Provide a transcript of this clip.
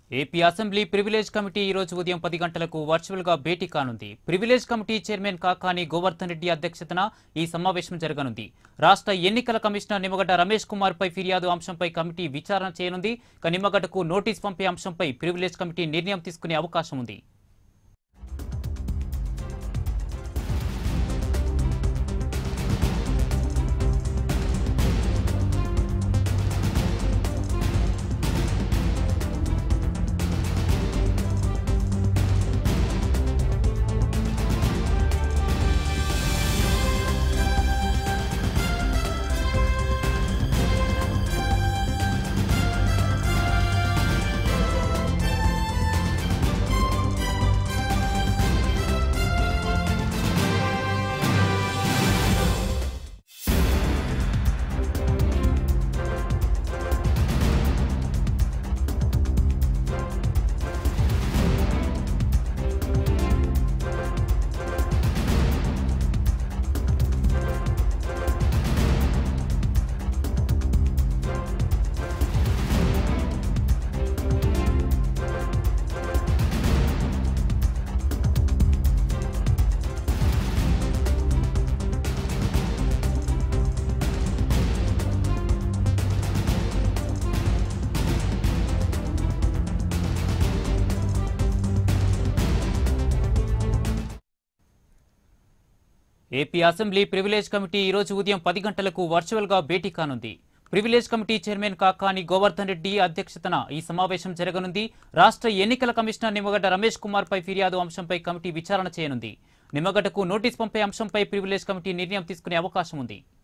AP assembly privilege committee ఈ రోజు ఉదయం 10 గంటలకు వర్చువల్ గా భేటీ కానుంది. Privilege committee chairman Kakani Govardhan Reddy అధ్యక్షతన ఈ సమావేశం జరగనుంది. రాష్ట్ర ఎన్నికల కమిషనర్ నిమ్మగడ్డ రమేష్ కుమార్ పై ఫిర్యాదు అంశంపై కమిటీ విచారణ చేయనుంది. నిమ్మగడ్డకు నోటీస్ పంపే అంశంపై ప్రివిలేజ్ కమిటీ నిర్ణయం తీసుకునే అవకాశం ఉంది. ఏపీ అసెంబ్లీ ప్రివిలేజ్ కమిటీ ఈ రోజు ఉదయం 10 గంటలకు వర్చువల్ గా భేటీ కానుంది. Privilege committee chairman Kakani Govardhan Reddy అధ్యక్షతన ఈ సమావేశం జరగనుంది. రాష్ట్ర ఎన్నికల కమిషనర్ నిమ్మగడ్డ రమేష్ కుమార్ పై ఫిర్యాదు అంశంపై కమిటీ విచారణ చేయనుంది. నిమ్మగడ్డకు నోటీస్ పంపే అంశంపై ప్రివిలేజ్ కమిటీ నిర్ణయం తీసుకునే అవకాశం ఉంది.